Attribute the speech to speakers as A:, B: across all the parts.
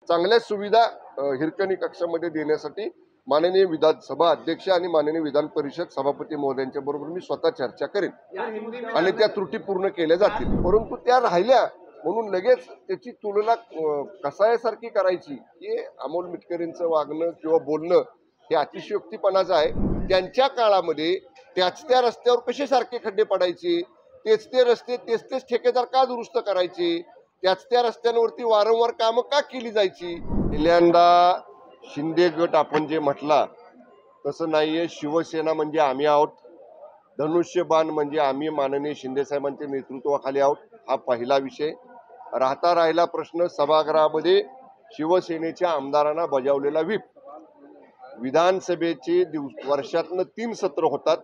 A: चांगल्या सुविधा हिरकणी कक्षामध्ये देण्यासाठी माननीय विधानसभा अध्यक्ष आणि माननीय विधान परिषद सभापती महोदयांच्या बरोबर मी स्वतः चर्चा करेन आणि त्या त्रुटी पूर्ण केल्या जातील। परंतु त्या राहिल्या म्हणून लगेच त्याची तुलना कसायासारखी करायची हे अमोल मिटकरींचं वागणं किंवा बोलणं हे अतिशयोक्तीपणाचं आहे। त्यांच्या काळामध्ये त्याच त्या रस्त्यावर कसे सारखे खड्डे पडायचे, तेच ते रस्ते तेच ठेकेदार का दुरुस्त करायचे, त्याच त्या रस्त्यांवरती वारंवार कामं का केली जायची। पहिल्यांदा शिंदे गट आपण जे म्हटला तसं नाहीये। शिवसेना म्हणजे आम्ही आहोत, धनुष्यबाण म्हणजे आम्ही माननीय शिंदे साहेबांच्या नेतृत्वाखाली आहोत, हा पहिला विषय। राहिला प्रश्न सभागृहामध्ये शिवसेनेच्या आमदारांना बजावलेला व्हीप। विधानसभेचे वर्षातनं 3 सत्र होतात,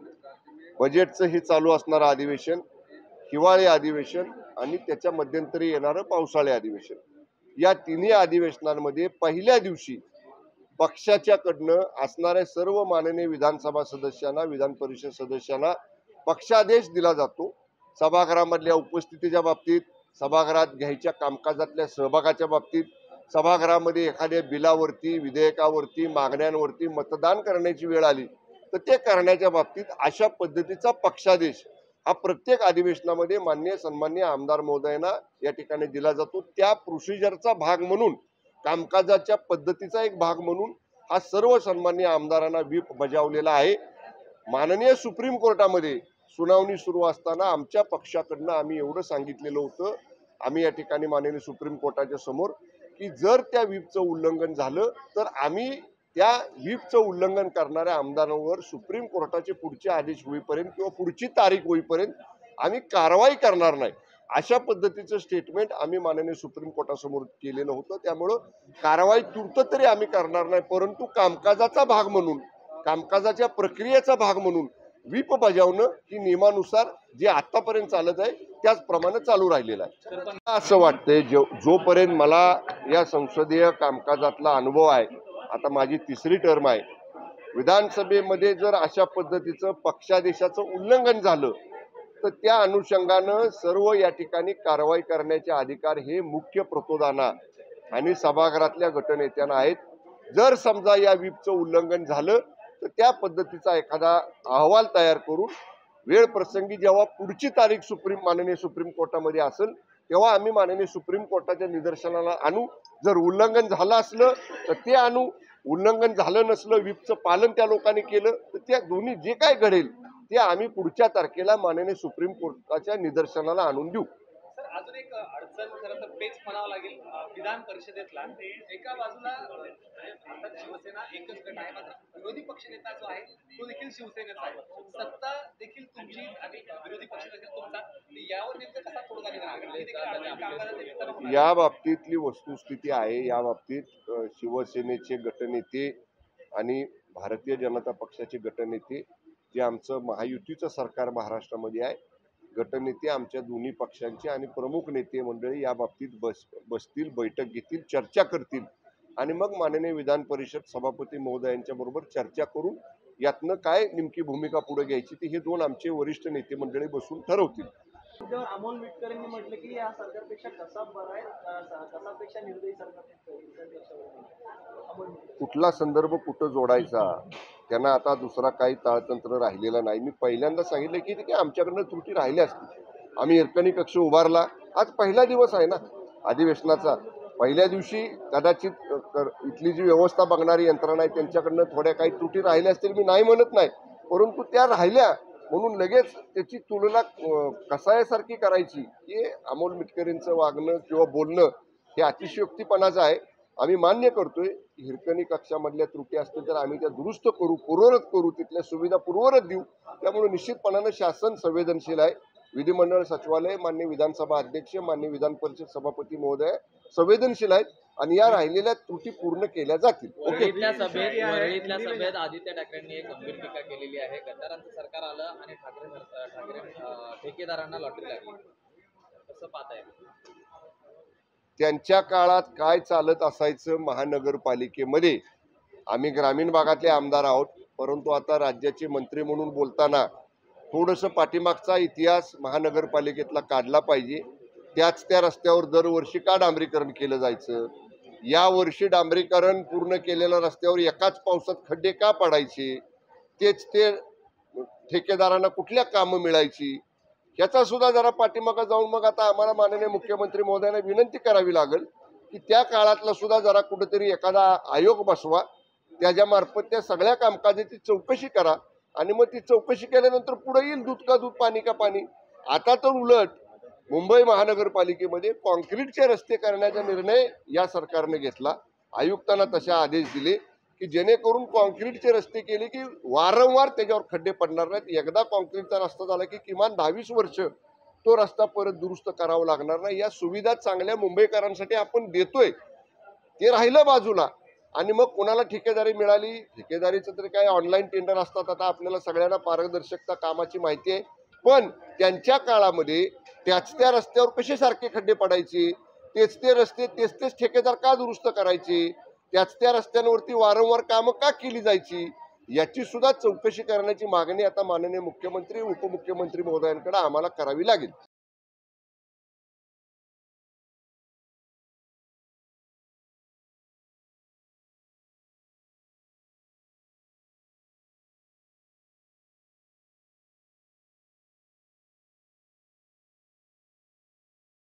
A: बजेटचं हे चालू असणारं अधिवेशन, हिवाळी अधिवेशन आणि त्याच्या मध्यंतरी येणारं पावसाळी अधिवेशन। या तिन्ही अधिवेशनांमध्ये पहिल्या दिवशी पक्षाच्याकडनं असणाऱ्या सर्व माननीय विधानसभा सदस्यांना, विधान परिषद सदस्यांना पक्षादेश दिला जातो। सभागृहामधल्या उपस्थितीच्या बाबतीत, सभागृहात घ्यायच्या कामकाजातल्या सहभागाच्या बाबतीत, सभागृहामध्ये एखाद्या बिलावरती, विधेयकावरती, मागण्यांवरती मतदान करण्याची वेळ आली तर ते करण्याच्या बाबतीत अशा पद्धतीचा पक्षादेश हा प्रत्येक अधिवेशनामध्ये माननीय सन्माननीय आमदार महोदयांना या ठिकाणी दिला जातो। त्या प्रोसिजरचा भाग म्हणून, कामकाजाच्या पद्धतीचा एक भाग म्हणून हा सर्व सन्माननीय आमदारांना व्हीप बजावलेला आहे। माननीय सुप्रीम कोर्टामध्ये सुनावणी सुरू असताना आमच्या पक्षाकडनं आम्ही एवढं सांगितलेलं होतं, आम्ही या ठिकाणी माननीय सुप्रीम कोर्टाच्या समोर, की जर त्या व्हीपचं उल्लंघन झालं तर आम्ही त्या व्हीपचं उल्लंघन करणाऱ्या आमदारांवर सुप्रीम कोर्टाचे पुढचे आदेश होईपर्यंत किंवा पुढची तारीख होईपर्यंत आम्ही कारवाई करणार नाही, अशा पद्धतीचं स्टेटमेंट आम्ही माननीय सुप्रीम कोर्टासमोर केलेलं होतं। त्यामुळं कारवाई तूर्त तरी आम्ही करणार नाही, परंतु कामकाजाचा भाग म्हणून, कामकाजाच्या प्रक्रियेचा भाग म्हणून व्हीप बजावणं ही नियमानुसार जे आतापर्यंत चालत आहे त्याचप्रमाणे चालू राहिलेलं आहे। असं वाटतंय जोपर्यंत मला या संसदीय कामकाजातला अनुभव आहे, आता माझी 3री टर्म आहे, विधानसभेमध्ये जर अशा पद्धतीचं पक्षादेशाचं उल्लंघन झालं तर त्या अनुषंगानं सर्व या ठिकाणी कारवाई करण्याचे अधिकार हे मुख्य प्रतोदाना आणि सभागृहातल्या गटनेत्यांना आहेत। जर समजा या व्हीपचं उल्लंघन झालं तर त्या पद्धतीचा एखादा अहवाल तयार करून वेळ प्रसंगी जेव्हा पुढची तारीख माननीय सुप्रीम कोर्टामध्ये असेल तेव्हा आम्ही माननीय सुप्रीम कोर्टाच्या निदर्शनाला आणू। जर उल्लंघन झालं असलं तर ते आणू, उल्लंघन झालं नसलं, व्हीपचं पालन त्या लोकांनी केलं तर त्या दोन्ही जे काय घडेल ते आम्ही पुढच्या तारखेला माननीय सुप्रीम कोर्टाच्या निदर्शनाला आणून देऊ।
B: अजून एक अडचण खरं तर पेच म्हणावं लागेल विधान परिषदेतला, एका बाजूला अर्थात शिवसेना एकच गट आहे, मात्र विरोधी पक्षनेता जो आहे तो देखील शिवसेनेचा आहे, सत्ता देखील तुमची आणि विरोधी पक्ष देखील तुमचा, यावर नेमकं कसा तोडगा निघणार?
A: या बाबतीतली वस्तुस्थिती आहे, या बाबतीत शिवसेनेचे गटनेते आणि भारतीय जनता पक्षाचे गटनेते, जे आमचं महायुतीचं सरकार महाराष्ट्रामध्ये आहे, गटनेते आमच्या दोन्ही पक्षांचे आणि प्रमुख नेते मंडळी या बाबतीत बसतील, बैठक घेतील, चर्चा करतील आणि मग माननीय विधान परिषद सभापती महोदयांच्या बरोबर चर्चा करून यातनं काय नेमकी भूमिका पुढे घ्यायची ती हे 2 आमचे वरिष्ठ नेते मंडळी बसून ठरवतील।
C: अमोल मिटकरींनी म्हटलं की या सरकारपेक्षा कसा बरा आहे, कसापेक्षा निर्दयी सरकार।
A: कुठला संदर्भ कुठं जोडायचा त्यांना आता दुसरा काही ताळतंत्र राहिलेला नाही। मी पहिल्यांदा सांगितलं की आमच्याकडनं त्रुटी राहिल्या असतील, आम्ही हिरकणी कक्ष उभारला, आज पहिला दिवस आहे ना अधिवेशनाचा, पहिल्या दिवशी कदाचित इथली जी व्यवस्था बघणारी यंत्रणा आहे त्यांच्याकडनं थोड्या काही त्रुटी राहिल्या असतील, मी नाही म्हणत नाही, परंतु त्या राहिल्या म्हणून लगेच त्याची तुलना कसायासारखी करायची हे अमोल मिटकरींचं वागणं किंवा बोलणं हे अतिशयोक्तीपणाचं आहे। आम्ही मान्य करतोय हिरकणी कक्षामधल्या त्रुटी असतील तर आम्ही त्या दुरुस्त करू, पूर्ववत करू, तिथल्या सुविधा पूर्ववत देऊ। त्यामुळे निश्चितपणानं शासन संवेदनशील आहे, विधिमंडळ सचिवालय, मान्य विधानसभा अध्यक्ष, मान्य विधान परिषद सभापती महोदय संवेदनशील आहेत आणि या राहिलेल्या त्रुटी पूर्ण केल्या जातील।
D: वरळीतल्या सभेत आदित्य ठाकरेंनी एक गंभीर टीका केलेली आहे, गद्दारांचं सरकार आलं आणि ठाकरे ठेकेदारांना लॉटरी लागली, कसं पाहताय?
A: त्यांच्या काळात काय चालत असायचं महानगरपालिकेमध्ये, आम्ही ग्रामीण भागातले आमदार आहोत, परंतु आता राज्याचे मंत्री म्हणून बोलताना थोडंसं पाठीमागचा इतिहास महानगरपालिकेतला काढला पाहिजे। त्या रस्त्यावर दरवर्षी का डांबरीकरण केलं जायचं, यावर्षी डांबरीकरण पूर्ण केलेल्या रस्त्यावर एकाच पावसात खड्डे का पडायचे, तेच ते ठेकेदारांना कुठल्या कामं मिळायची, याचा सुद्धा जरा पाठीमागं जाऊन मग आता आम्हाला माननीय मुख्यमंत्री महोदयांना विनंती करावी लागेल की त्या काळातला सुद्धा जरा कुठेतरी एखादा आयोग बसवा, त्याच्या मार्फत त्या सगळ्या कामकाजाची चौकशी करा आणि मग ती चौकशी केल्यानंतर पुढे येईल दूध का दूध पाणी का पाणी. आता तर उलट मुंबई महानगरपालिकेमध्ये कॉन्क्रीटचे रस्ते करण्याचा निर्णय या सरकारने घेतला. आयुक्तांना तसे आदेश दिले की जेणेकरून कॉन्क्रीटचे रस्ते केले की वारंवार त्याच्यावर खड्डे पडणार नाहीत. एकदा कॉन्क्रीटचा रस्ता झाला की किमान 10-20 वर्ष तो रस्ता परत दुरुस्त करावा लागणार नाही. या सुविधा चांगल्या मुंबईकरांसाठी आपण देतोय, ते राहिलं बाजूला. आणि मग कोणाला ठेकेदारी मिळाली, ठेकेदारीचं तरी काय ऑनलाईन टेंडर असतात, आता आपल्याला सगळ्यांना पारदर्शकता कामाची माहिती आहे. पण त्यांच्या काळामध्ये त्याच त्या रस्त्यावर कसे सारखे खड्डे पडायचे, तेच ते रस्ते तेच ठेकेदार का दुरुस्त करायचे, त्याच त्या रस्त्यांवरती वारंवार कामं का केली जायची, याची सुद्धा चौकशी करण्याची मागणी आता माननीय मुख्यमंत्री उपमुख्यमंत्री महोदयांकडे आम्हाला करावी लागेल.